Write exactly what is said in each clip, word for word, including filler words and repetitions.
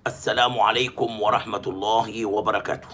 السلام عليكم ورحمة الله وبركاته.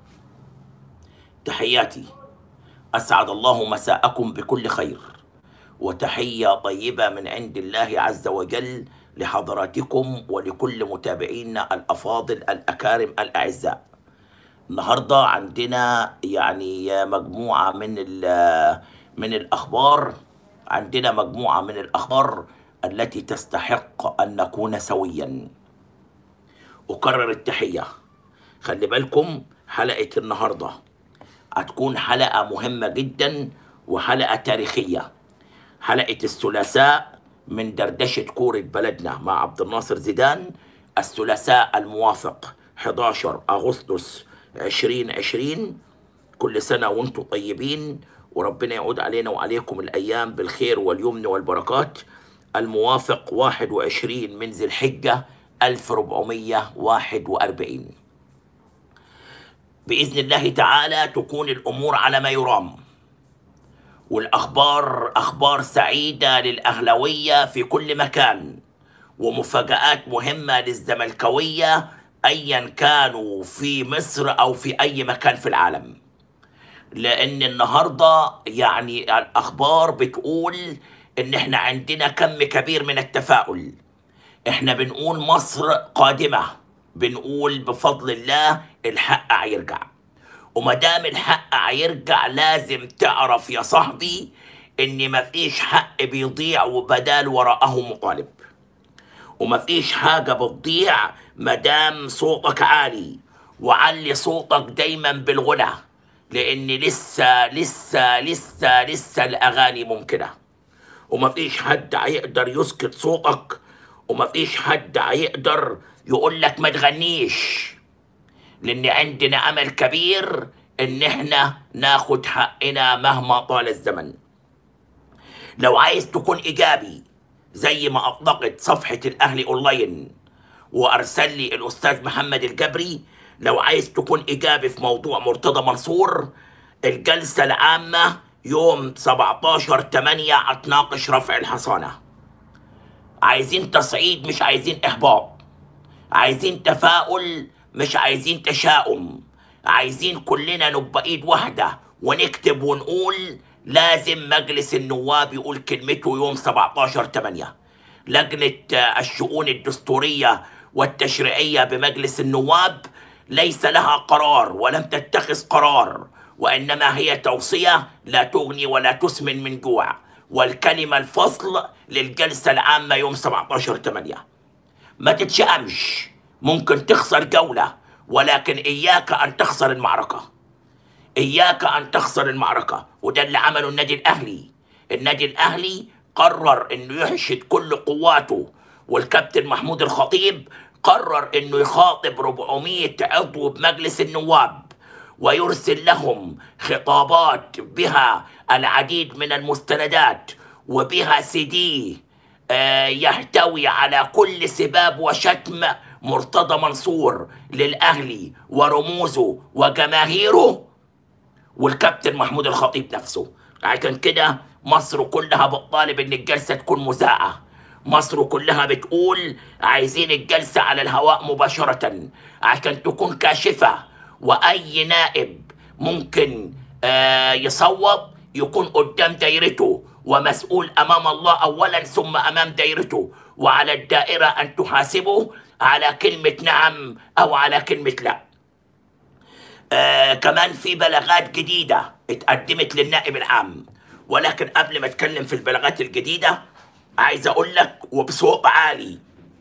تحياتي، أسعد الله مساءكم بكل خير، وتحية طيبة من عند الله عز وجل لحضراتكم ولكل متابعينا الأفاضل الأكارم الأعزاء. النهاردة عندنا يعني مجموعة من من الأخبار عندنا مجموعة من الأخبار التي تستحق أن نكون سويا. أكرر التحية. خلي بالكم، حلقة النهاردة هتكون حلقة مهمة جدا وحلقة تاريخية. حلقة الثلاثاء من دردشة كورة بلدنا مع عبد الناصر زيدان، الثلاثاء الموافق أحد عشر أغسطس ألفين وعشرين. كل سنة وانتم طيبين، وربنا يعود علينا وعليكم الأيام بالخير واليمن والبركات. الموافق واحد وعشرين من ذي الحجة ألف وأربعمائة وواحد وأربعين. بإذن الله تعالى تكون الأمور على ما يرام، والأخبار أخبار سعيدة للأهلوية في كل مكان، ومفاجآت مهمة للزملكاوية أيا كانوا في مصر أو في أي مكان في العالم. لأن النهاردة يعني الأخبار بتقول إن إحنا عندنا كم كبير من التفاؤل. إحنا بنقول مصر قادمة، بنقول بفضل الله الحق هيرجع. ومدام الحق هيرجع لازم تعرف يا صاحبي إن مفيش حق بيضيع وبدال وراءه مطالب، ومفيش حاجة بتضيع مدام صوتك عالي. وعلي صوتك دايما بالغنى، لأن لسه لسه لسه لسه الأغاني ممكنة، ومفيش حد هيقدر يسكت صوتك، ومفيش حد هيقدر يقول لك ما تغنيش، لأن عندنا أمل كبير إن إحنا ناخد حقنا مهما طال الزمن. لو عايز تكون إيجابي زي ما أطلقت صفحة الأهلي أونلاين وأرسل لي الأستاذ محمد الجبري، لو عايز تكون إيجابي في موضوع مرتضى منصور، الجلسة العامة يوم سبعتاشر ثمانية هتناقش رفع الحصانة. عايزين تصعيد مش عايزين إحباط، عايزين تفاؤل مش عايزين تشاؤم، عايزين كلنا نبقى إيد واحدة ونكتب ونقول لازم مجلس النواب يقول كلمته يوم سبعتاشر ثمانية. لجنة الشؤون الدستورية والتشريعية بمجلس النواب ليس لها قرار ولم تتخذ قرار، وإنما هي توصية لا تغني ولا تسمن من جوع. والكلمة الفصل للجلسة العامة يوم سبعتاشر ثمانية. ما تتشأمش، ممكن تخسر جولة، ولكن إياك أن تخسر المعركة. إياك أن تخسر المعركة. وده اللي عمله النادي الأهلي. النادي الأهلي قرر إنه يحشد كل قواته، والكابتن محمود الخطيب قرر إنه يخاطب أربعمائة عضو بمجلس النواب ويرسل لهم خطابات بها العديد من المستندات، وبها سي دي آه يحتوي على كل سباب وشتم مرتضى منصور للأهلي ورموزه وجماهيره والكابتن محمود الخطيب نفسه. عشان كده مصر كلها بتطالب ان الجلسة تكون مذاعة. مصر كلها بتقول عايزين الجلسة على الهواء مباشرة عشان تكون كاشفة، وأي نائب ممكن آه يصوت يكون قدام دايرته ومسؤول أمام الله أولا ثم أمام دايرته، وعلى الدائرة أن تحاسبه على كلمة نعم أو على كلمة لا. آه كمان في بلاغات جديدة اتقدمت للنائب العام، ولكن قبل ما اتكلم في البلاغات الجديدة عايز اقول لك وبصوت عالي،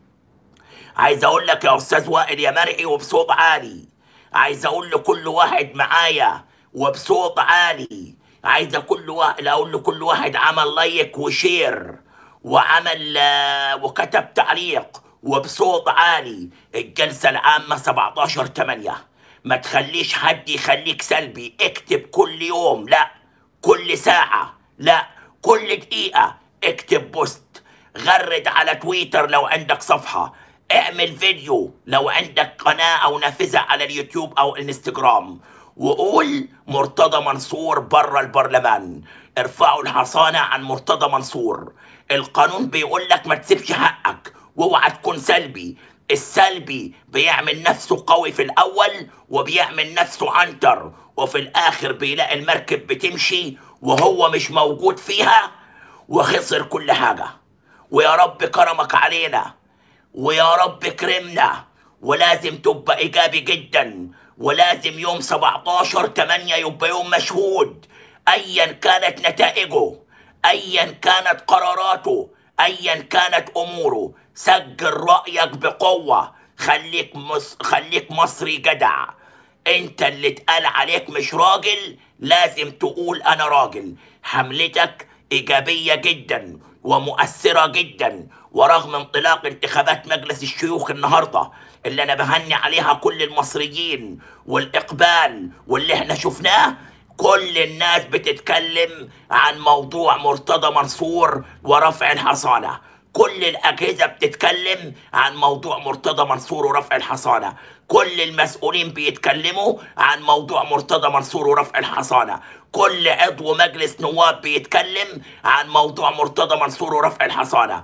عايز اقول لك يا استاذ وائل يا مرعي وبصوت عالي، عايز اقول لكل واحد معايا وبصوت عالي، عايز كل واحد اقول لكل واحد عمل لايك وشير وعمل آه وكتب تعليق وبصوت عالي. الجلسة العامة سبعتاشر ثمانية. ما تخليش حد يخليك سلبي. اكتب كل يوم، لا كل ساعة، لا كل دقيقة اكتب بوست. غرد على تويتر لو عندك صفحة، اعمل فيديو لو عندك قناة أو نافذة على اليوتيوب أو الانستجرام، وقول مرتضى منصور بره البرلمان، ارفعوا الحصانة عن مرتضى منصور. القانون بيقول لك ما تسيبش حقك، واوعى تكون سلبي. السلبي بيعمل نفسه قوي في الأول وبيعمل نفسه عنتر، وفي الآخر بيلاقي المركب بتمشي وهو مش موجود فيها وخسر كل حاجة. ويا رب كرمك علينا، ويا رب كرمنا، ولازم تبقى إيجابي جدا، ولازم يوم سبعتاشر تمانية يبقى يوم مشهود، أيا كانت نتائجه، أيا كانت قراراته، أيا كانت أموره. سجل رأيك بقوة، خليك مص... خليك مصري جدع. انت اللي اتقال عليك مش راجل لازم تقول انا راجل. حملتك ايجابية جدا ومؤثرة جدا، ورغم انطلاق انتخابات مجلس الشيوخ النهاردة اللي انا بهني عليها كل المصريين والاقبال واللي احنا شفناه، كل الناس بتتكلم عن موضوع مرتضى منصور ورفع الحصانة. كل الأجهزة بتتكلم عن موضوع مرتضى منصور ورفع الحصانة. كل المسؤولين بيتكلموا عن موضوع مرتضى منصور ورفع الحصانة. كل عضو مجلس نواب بيتكلم عن موضوع مرتضى منصور ورفع الحصانة.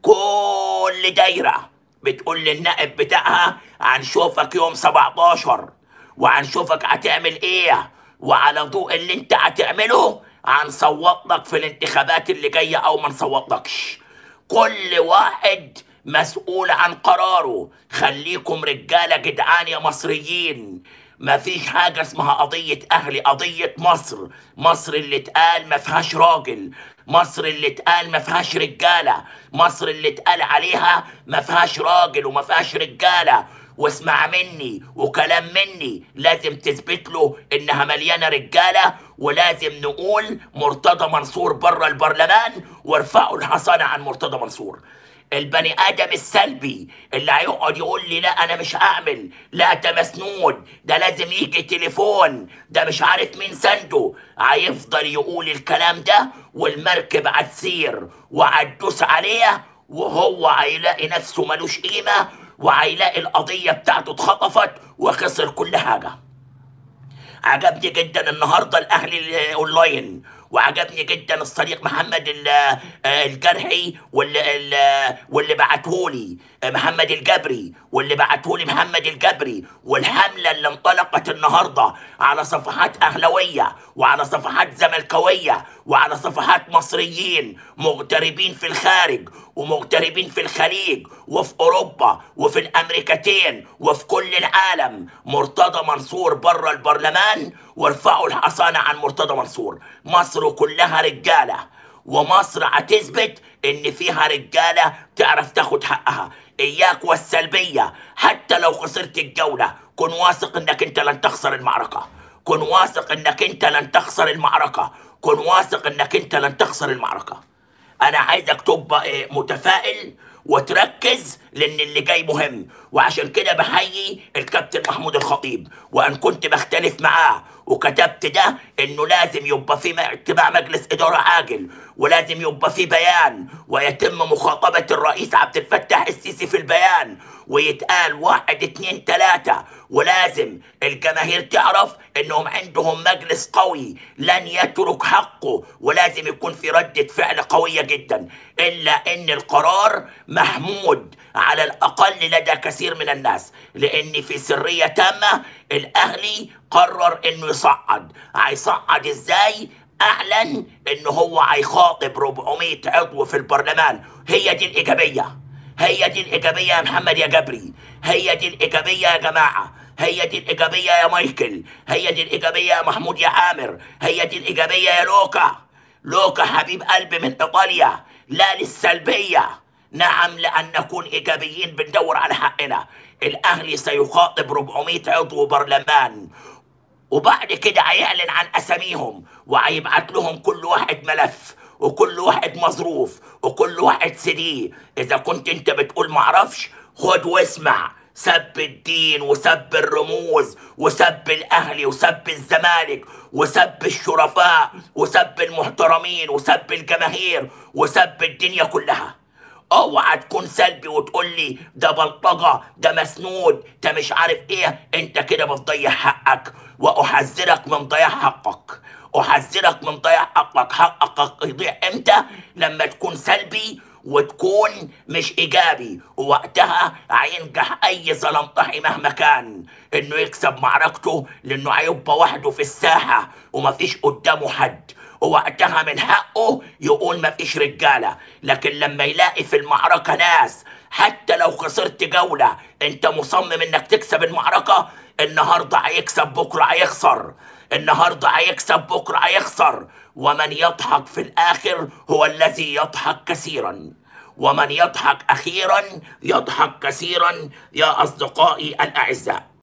كل دايرة بتقول للنائب بتاعها هنشوفك يوم سبعتاشر وهنشوفك هتعمل ايه، وعلى ضوء اللي انت هتعمله هنصوت لك في الانتخابات اللي جاية او ما نصوتلكش. كل واحد مسؤول عن قراره. خليكم رجالة جدعان يا مصريين. مفيش حاجة اسمها قضية أهلي، قضية مصر. مصر اللي اتقال ما فيهاش راجل، مصر اللي اتقال ما فيهاش رجالة، مصر اللي اتقال عليها ما فيهاش راجل وما فيهاش رجالة. واسمع مني وكلام مني، لازم تثبت له انها مليانه رجاله، ولازم نقول مرتضى منصور بره البرلمان وارفعوا الحصانه عن مرتضى منصور. البني ادم السلبي اللي هيقعد يقول لي لا انا مش هعمل، لا ده مسنود، ده لازم يجي تليفون، ده مش عارف مين سنده، هيفضل يقول الكلام ده والمركب هتسير وهتدوس عليه، وهو هيلاقي نفسه ملوش قيمه، وهيلاقي القضية بتاعته اتخطفت وخسر كل حاجة. عجبني جدا النهاردة الأهلي الأونلاين، وعجبني جدا الصديق محمد الجرحي واللي واللي بعتهولي محمد الجبري، واللي بعتهولي محمد الجبري، والحملة اللي انطلقت النهاردة على صفحات أهلوية وعلى صفحات زملكاوية وعلى صفحات مصريين مغتربين في الخارج ومغتربين في الخليج وفي أوروبا وفي الأمريكتين وفي كل العالم. مرتضى منصور بره البرلمان وارفعوا الحصانة عن مرتضى منصور. مصر كلها رجالة، ومصر هتثبت ان فيها رجالة تعرف تاخد حقها. اياك والسلبية، حتى لو خسرت الجولة كن واثق انك انت لن تخسر المعركة، كن واثق انك انت لن تخسر المعركة، كن واثق انك انت لن تخسر المعركة. انا عايزك تبقى متفائل وتركز لان اللي جاي مهم. وعشان كده بحيي الكابتن محمود الخطيب، وان كنت بختلف معاه وكتبت ده انه لازم يبقى في اتباع مجلس اداره عاجل، ولازم يبقى في بيان ويتم مخاطبه الرئيس عبد الفتاح السيسي في البيان، ويتقال واحد اتنين تلاته، ولازم الجماهير تعرف انهم عندهم مجلس قوي لن يترك حقه، ولازم يكون في ردة فعل قوية جدا. الا ان القرار محمود على الاقل لدى كثير من الناس، لان في سرية تامة الاهلي قرر انه يصعد. هيصعد ازاي؟ اعلن انه هو هيخاطب أربعمية عضو في البرلمان. هي دي الايجابية، هي دي الإيجابية يا محمد يا جبري، هي دي الإيجابية يا جماعة، هي دي الإيجابية يا مايكل، هي دي الإيجابية يا محمود يا عامر، هي دي الإيجابية يا لوكا. لوكا حبيب قلبي من إيطاليا، لا للسلبية. نعم، لأن نكون إيجابيين بندور على حقنا. الأهلي سيخاطب أربعمية عضو برلمان، وبعد كده هيعلن عن أساميهم وهيبعت لهم كل واحد ملف وكل واحد مظروف وكل واحد سي. اذا كنت انت بتقول معرفش، خد واسمع. سب الدين وسب الرموز وسب الاهلي وسب الزمالك وسب الشرفاء وسب المحترمين وسب الجماهير وسب الدنيا كلها. اوعى تكون سلبي وتقول لي ده بلطجه، ده مسنود، ده مش عارف ايه. انت كده بتضيع حقك، واحذرك من ضياع حقك، احذرك من ضياع حقك. حقك يضيع امتى؟ لما تكون سلبي وتكون مش إيجابي، ووقتها هينجح أي زلمطحي مهما كان إنه يكسب معركته، لأنه هيبقى وحده في الساحة ومفيش قدامه حد، ووقتها من حقه يقول مفيش رجالة. لكن لما يلاقي في المعركة ناس، حتى لو خسرت جولة انت مصمم انك تكسب المعركة، النهاردة هيكسب بكرة هيخسر، النهاردة هيكسب بكرة هيخسر. ومن يضحك في الآخر هو الذي يضحك كثيرا، ومن يضحك أخيرا يضحك كثيرا. يا أصدقائي الأعزاء،